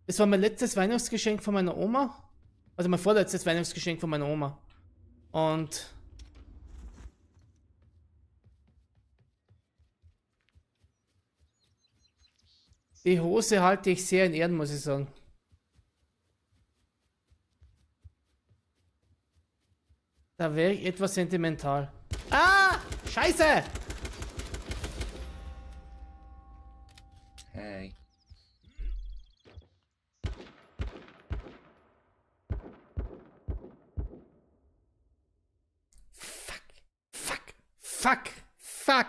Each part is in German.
Das war mein letztes Weihnachtsgeschenk von meiner Oma. Also mein vorletztes Weihnachtsgeschenk von meiner Oma. Und die Hose halte ich sehr in Ehren, muss ich sagen. Da wäre ich etwas sentimental. Ah! Scheiße! Hey. Fuck! Fuck! Fuck! Fuck!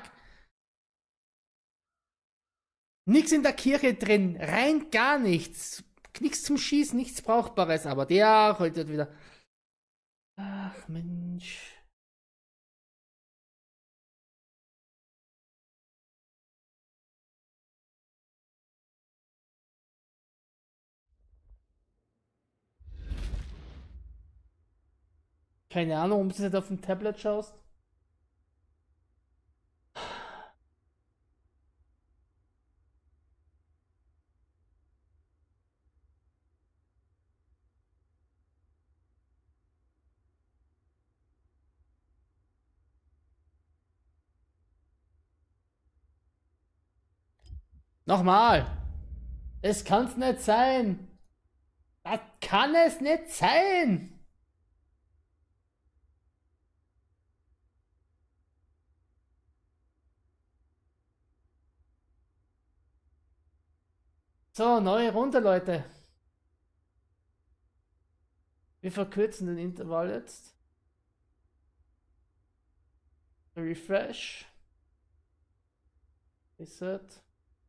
Nichts in der Kirche drin. Rein gar nichts. Nichts zum Schießen, nichts Brauchbares. Aber der heute wieder. Ach Mensch. Keine Ahnung, ob du jetzt auf dem Tablet schaust. Nochmal. Es kann's nicht sein. Das kann es nicht sein. So, neue Runde, Leute. Wir verkürzen den Intervall jetzt. Refresh. Reset.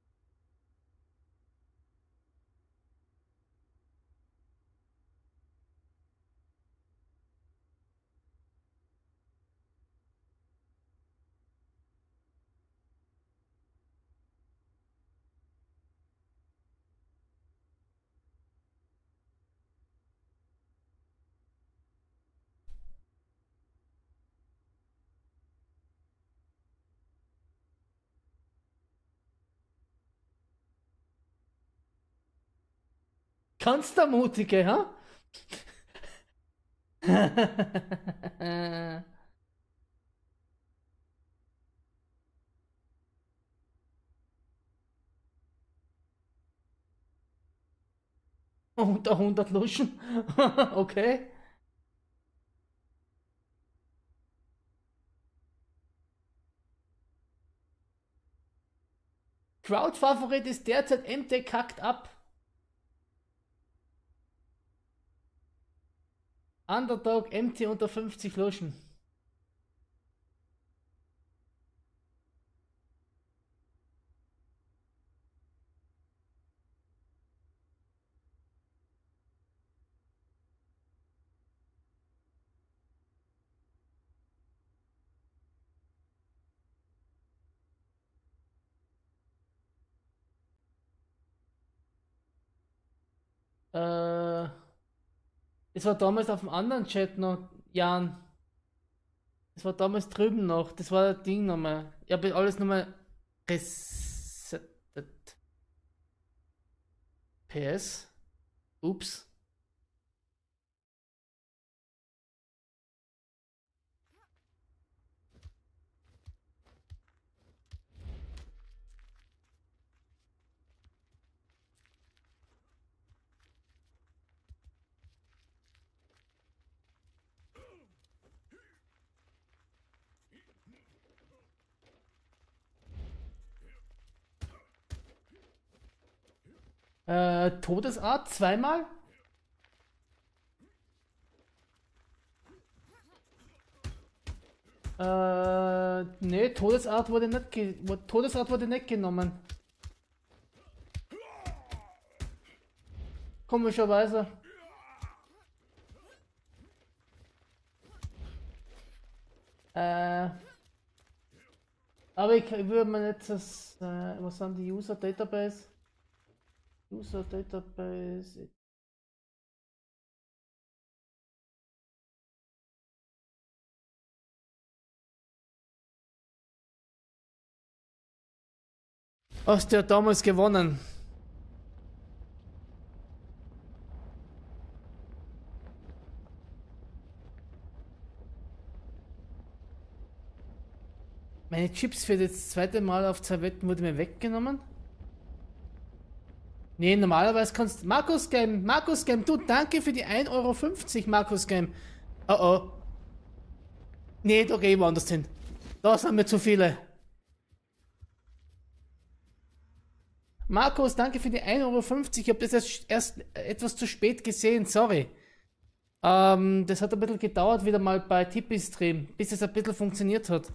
Kannst du mutige, ha? Unter 100 Luschen. Okay. Crowd-Favorit ist derzeit MT kackt ab. Underdog MT unter 50 Luschen. Das war damals auf dem anderen Chat noch, Jan. Das war damals drüben noch. Das war das Ding nochmal. Ich habe alles nochmal resettet. PS. Ups. Todesart zweimal? Nee, Todesart wurde nicht genommen. Komischerweise. Aber ich würde mir nicht das, was sind die User Database? User Database. Hast du ja damals gewonnen. Meine Chips für das zweite Mal auf 2 Wetten wurde mir weggenommen. Nee, normalerweise kannst du. Markus Game, du, danke für die 1,50 € Markus Game. Oh oh. Nee, da geh ich woanders hin. Da sind mir zu viele. Markus, danke für die 1,50 €. Ich habe das erst etwas zu spät gesehen, sorry. Das hat ein bisschen gedauert wieder mal bei Tipeee Stream, bis es ein bisschen funktioniert hat.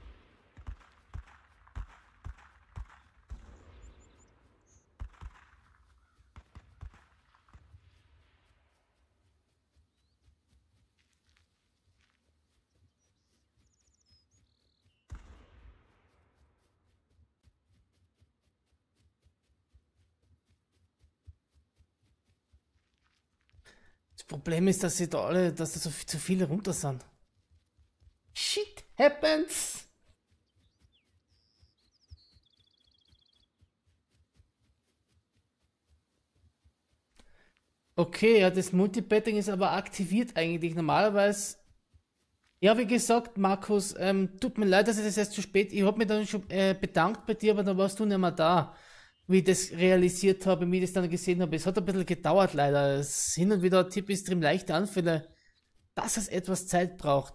Das Problem ist, dass sie da alle, dass da so zu viele runter sind. Shit happens! Okay, ja, das Multibetting ist aber aktiviert eigentlich. Normalerweise. Ja, wie gesagt, Markus, tut mir leid, dass ich das erst zu spät. Ich habe mich dann schon bedankt bei dir, aber dann warst du nicht mehr da, wie ich das realisiert habe, wie ich das dann gesehen habe. Es hat ein bisschen gedauert, leider. Es hin und wieder Tipp ist drin leichte Anfälle, dass es etwas Zeit braucht.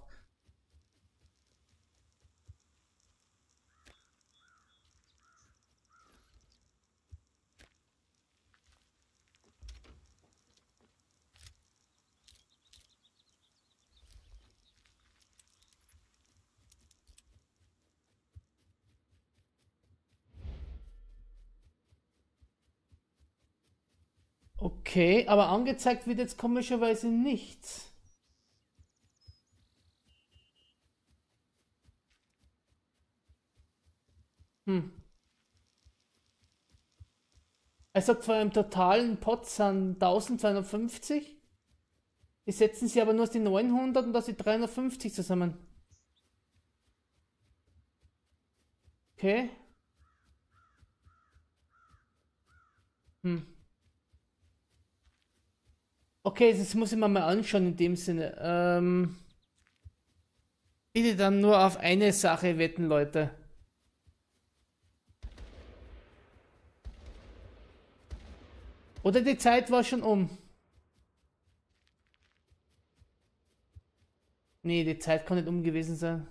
Okay, aber angezeigt wird jetzt komischerweise nichts. Hm. Er sagt zwar im totalen Pot sind 1250, die setzen sie aber nur aus die 900 und aus die 350 zusammen. Okay. Hm. Okay, das muss ich mir mal anschauen in dem Sinne. Bitte dann nur auf eine Sache wetten, Leute. Oder die Zeit war schon um. Nee, die Zeit kann nicht um gewesen sein.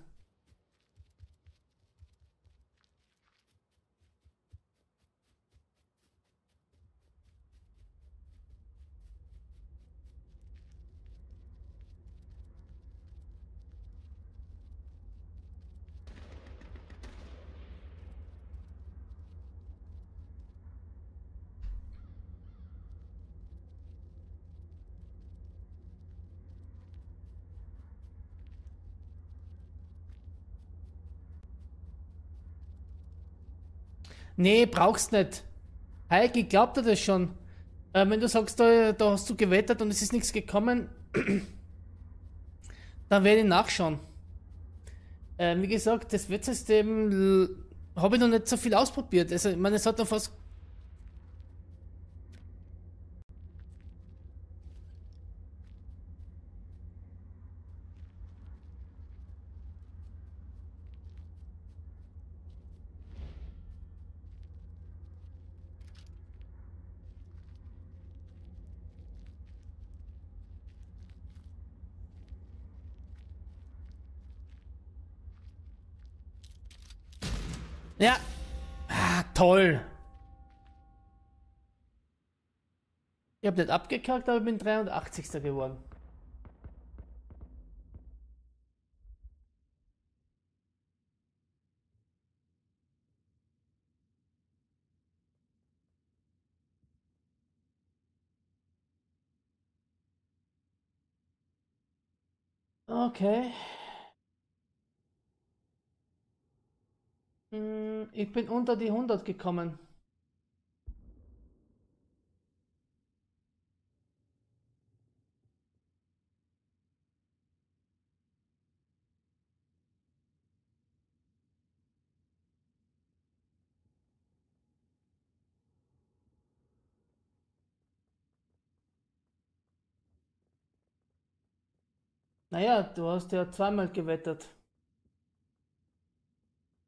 Nee, brauchst nicht. Heike, glaubt er das schon? Wenn du sagst, da hast du gewettet und es ist nichts gekommen, dann werde ich nachschauen. Wie gesagt, das Wettsystem habe ich noch nicht so viel ausprobiert. Also, ich meine, es hat noch fast. Ja, toll. Ich habe nicht abgekackt, aber ich bin 83. geworden. Okay. Ich bin unter die 100 gekommen. Naja, du hast ja zweimal gewettet.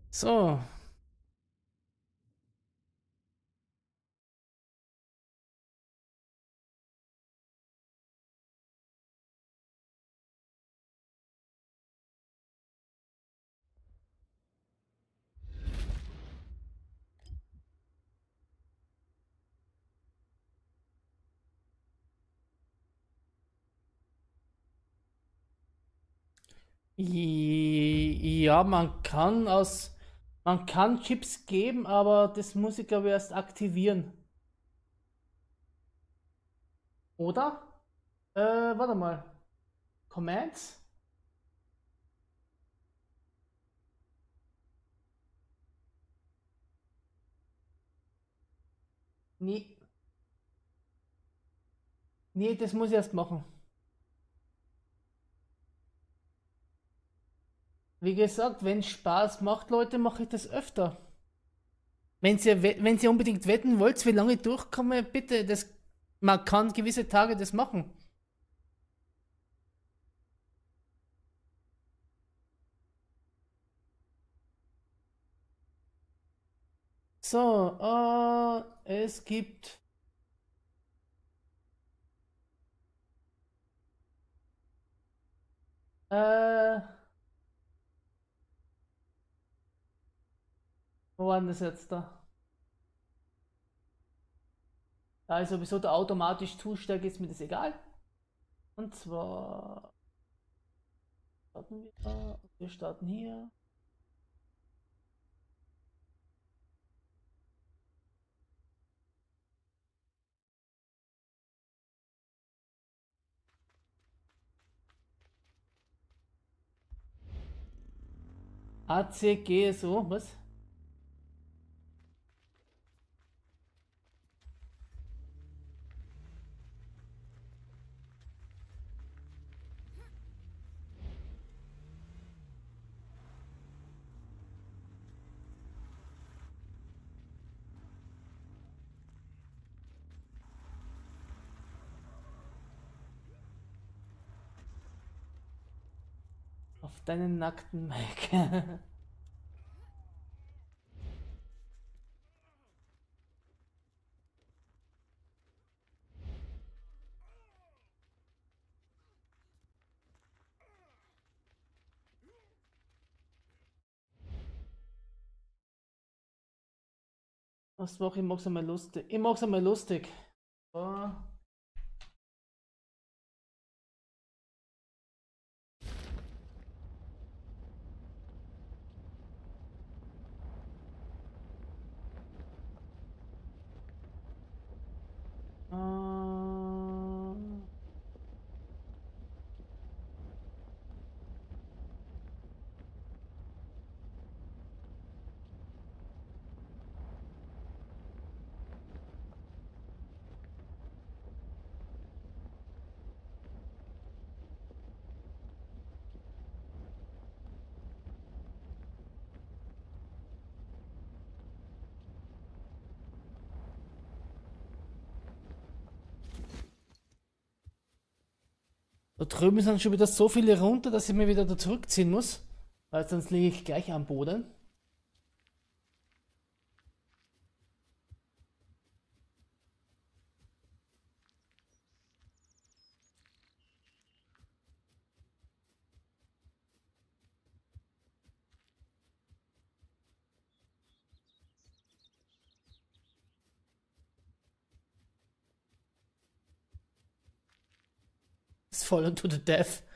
So. Ja, man kann Chips geben, aber das muss ich aber erst aktivieren. Oder? Warte mal. Commands? Nee, nee, das muss ich erst machen. Wie gesagt, wenn es Spaß macht, Leute, mache ich das öfter. Wenn ihr unbedingt wetten wollt, wie lange ich durchkomme, bitte, man kann gewisse Tage das machen. So, es gibt, äh, wo war denn das jetzt da? Da ist sowieso der automatisch Zusteig, ist mir das egal. Und zwar starten wir starten hier. ACGSO, was? Auf deinen nackten Mike. Was mache ich? Mach's einmal lustig. Ich mach's einmal lustig. So. Da drüben sind schon wieder so viele runter, dass ich mir wieder da zurückziehen muss. Weil sonst liege ich gleich am Boden. Ist voll to the death.